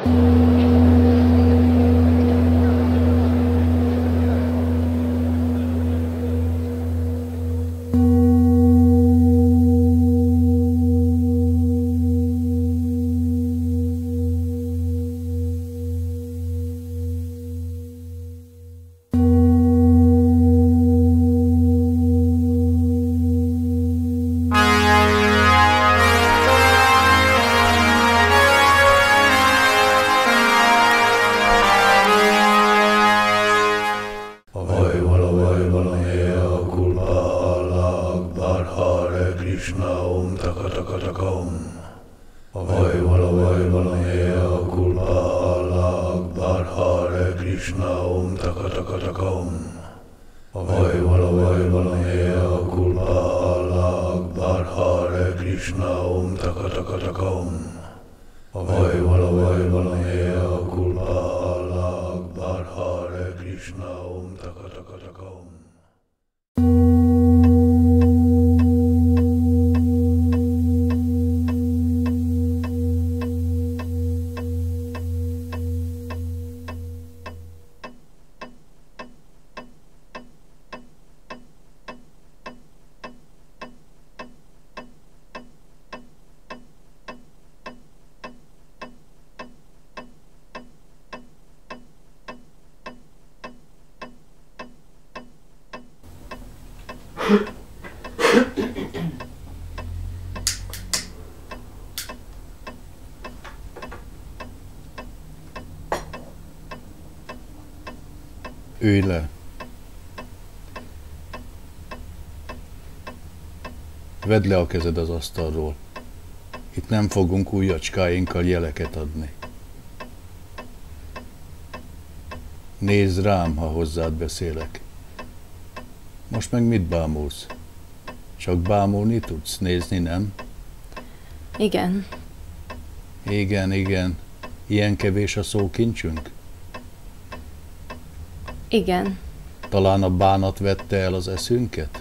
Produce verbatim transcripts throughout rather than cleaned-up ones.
Ülj le. Vedd le a kezed az asztalról. Itt nem fogunk ujjacskáinkkal jeleket adni. Nézd rám, ha hozzád beszélek. Most meg mit bámulsz? Csak bámulni tudsz, nézni nem? Igen. Igen, igen. Ilyen kevés a szókincsünk? Igen. Talán a bánat vette el az eszünket?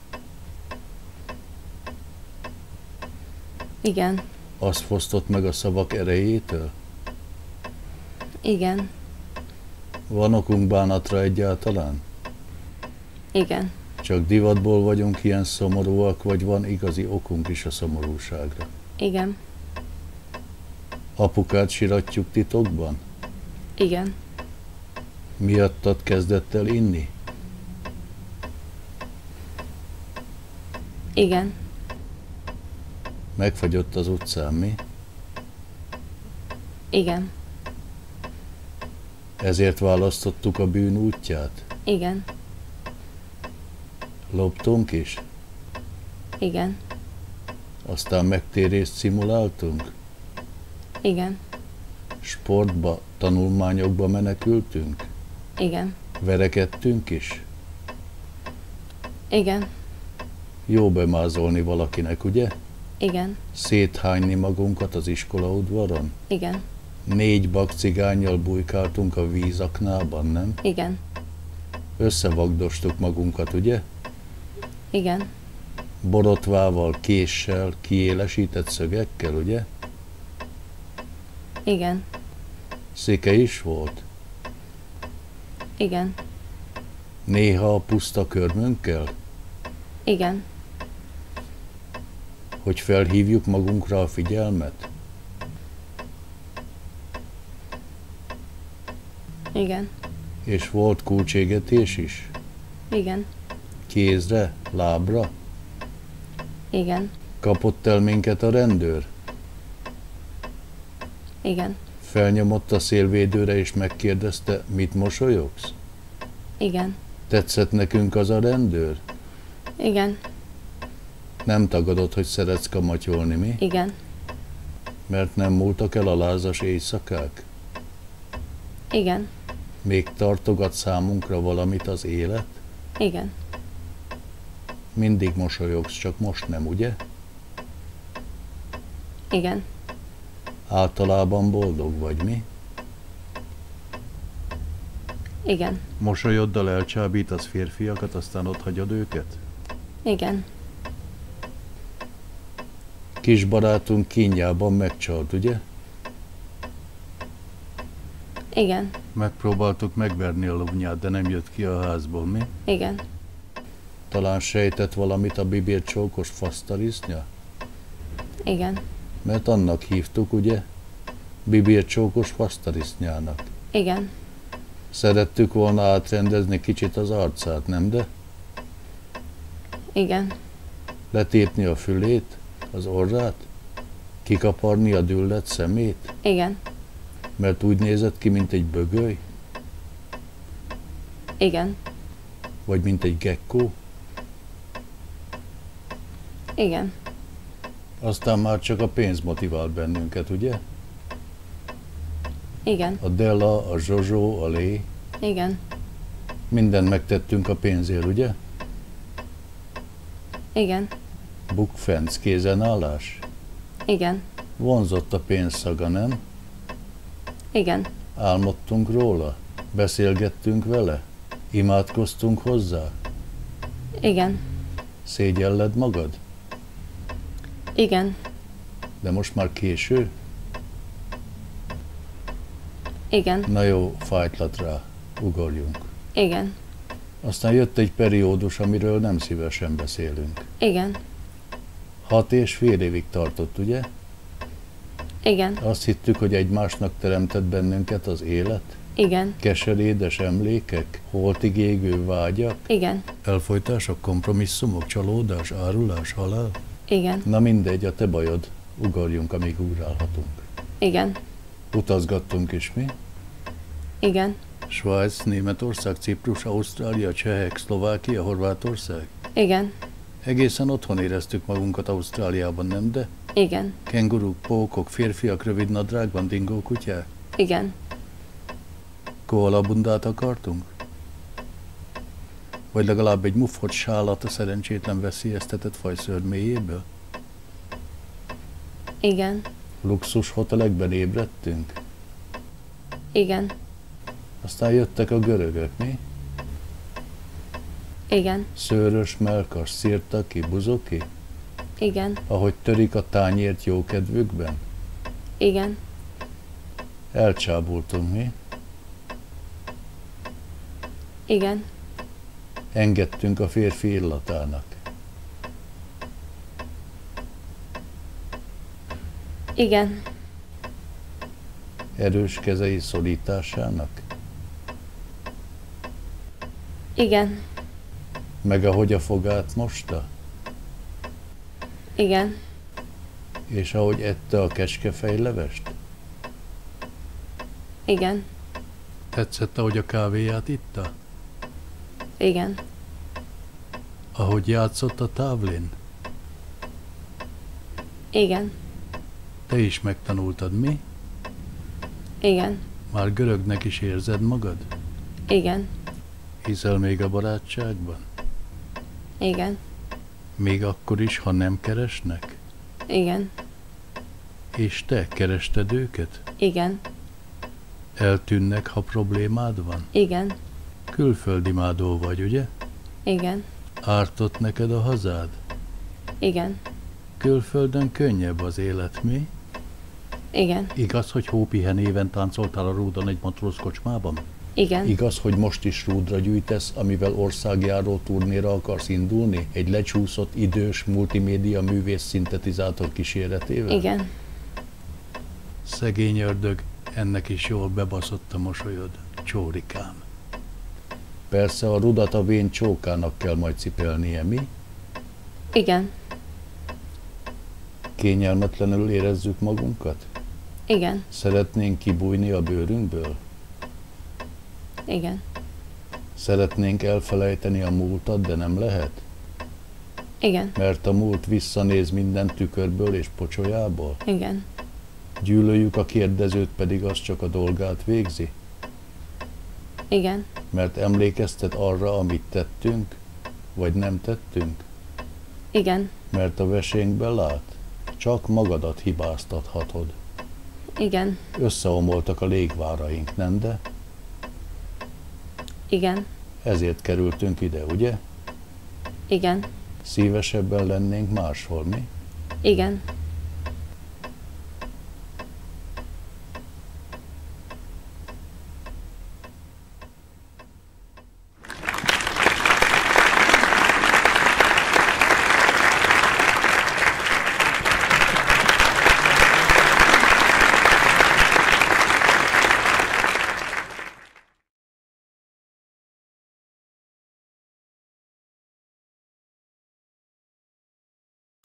Igen. Azt fosztott meg a szavak erejétől? Igen. Van okunk bánatra egyáltalán? Igen. Csak divatból vagyunk ilyen szomorúak, vagy van igazi okunk is a szomorúságra? Igen. Apukát siratjuk titokban? Igen. Miattad kezdett el inni? Igen. Megfagyott az utcán, mi? Igen. Ezért választottuk a bűn útját? Igen. Loptunk is? Igen. Aztán megtérést szimuláltunk? Igen. Sportba, tanulmányokba menekültünk? Igen. Verekedtünk is? Igen. Jó bemázolni valakinek, ugye? Igen. Széthányni magunkat az iskolaudvaron? Igen. Négy bakcigánnyal bujkáltunk a vízaknában, nem? Igen. Összevagdostuk magunkat, ugye? Igen. Borotvával, késsel, kiélesített szögekkel, ugye? Igen. Széke is volt? Igen. Néha a puszta körmünkkel? Igen. Hogy felhívjuk magunkra a figyelmet? Igen. És volt kulcségetés is? Igen. Kézre, lábra? Igen. Kapott el minket a rendőr? Igen. Felnyomott a szélvédőre és megkérdezte, mit mosolyogsz? Igen. Tetszett nekünk az a rendőr? Igen. Nem tagadod, hogy szeretsz kamatyolni, mi? Igen. Mert nem múltak el a lázas éjszakák? Igen. Még tartogat számunkra valamit az élet? Igen. Mindig mosolyogsz, csak most nem, ugye? Igen. Általában boldog vagy, mi? Igen. Mosolyoddal elcsábítasz férfiakat, aztán ott hagyod őket? Igen. Kis barátunk kínjában megcsalt, ugye? Igen. Megpróbáltuk megverni a lovnyát, de nem jött ki a házból, mi? Igen. Talán sejtett valamit a bibércsókos fasztarisznya? Igen. Mert annak hívtuk, ugye? Bibércsókos fasztarisznyának. Igen. Szerettük volna átrendezni kicsit az arcát, nem de? Igen. Letépni a fülét, az orrát? Kikaparni a düllett szemét? Igen. Mert úgy nézett ki, mint egy bögöly? Igen. Vagy mint egy gekkó? Igen. Aztán már csak a pénz motivált bennünket, ugye? Igen. A Della, a Zsozsó, a Lé. Igen. Mindent megtettünk a pénzért, ugye? Igen. Bukfenc, kézenállás. Igen. Vonzott a pénz szaga, nem? Igen. Álmodtunk róla? Beszélgettünk vele? Imádkoztunk hozzá? Igen. Szégyelled magad? Igen. De most már késő? Igen. Na jó, fájtlat rá, ugorjunk. Igen. Aztán jött egy periódus, amiről nem szívesen beszélünk. Igen. Hat és fél évig tartott, ugye? Igen. Azt hittük, hogy egymásnak teremtett bennünket az élet? Igen. Keserédes emlékek, holtig égő vágyak, Igen. elfojtások, kompromisszumok, csalódás, árulás, halál? Igen. Na mindegy, a te bajod. Ugorjunk, amíg ugrálhatunk. Igen. Utazgattunk is mi? Igen. Svájc, Németország, Ciprus, Ausztrália, Csehek, Szlovákia, Horvátország? Igen. Egészen otthon éreztük magunkat Ausztráliában, nem de? Igen. Kenguruk, pókok, férfiak rövid nadrágban, dingó kutyák? Igen. Koalabundát akartunk? Vagy legalább egy muffot sálat a szerencsétlen veszélyeztetett faj szörméjéből? Igen. Luxus hotelekben ébredtünk? Igen. Aztán jöttek a görögök, mi? Igen. Szőrös, melkas, szirtaki, buzoki? Igen. Ahogy törik a tányért jókedvükben? Igen. Elcsábultunk, mi? Igen. Engedtünk a férfi illatának. Igen. Erős kezei szorításának? Igen. Meg ahogy a fogát mosta? Igen. És ahogy ette a kecskefejlevest? Igen. Tetszett, ahogy a kávéját itta? Igen. Ahogy játszott a távlin? Igen. Te is megtanultad, mi? Igen. Már görögnek is érzed magad? Igen. Hiszel még a barátságban? Igen. Még akkor is, ha nem keresnek? Igen. És te kerested őket? Igen. Eltűnnek, ha problémád van? Igen. Külföldimádó vagy, ugye? Igen. Ártott neked a hazád? Igen. Külföldön könnyebb az élet, mi? Igen. Igaz, hogy hópihenéven táncoltál a rúdon egy matróz kocsmában? Igen. Igaz, hogy most is rúdra gyűjtesz, amivel országjáró turnéra akarsz indulni? Egy lecsúszott, idős, multimédia művész szintetizátor kíséretével? Igen. Szegény ördög, ennek is jól bebaszott a mosolyod, csórikám. Persze a rudat a vén csókának kell majd cipelnie, mi? Igen. Kényelmetlenül érezzük magunkat? Igen. Szeretnénk kibújni a bőrünkből? Igen. Szeretnénk elfelejteni a múltat, de nem lehet? Igen. Mert a múlt visszanéz minden tükörből és pocsolyából? Igen. Gyűlöljük a kérdezőt, pedig az csak a dolgát végzi? Igen. Mert emlékeztet arra, amit tettünk, vagy nem tettünk? Igen. Mert a vesénkben lát? Csak magadat hibáztathatod. Igen. Összeomoltak a légváraink, nem de? Igen. Ezért kerültünk ide, ugye? Igen. Szívesebben lennénk máshol, mi? Igen.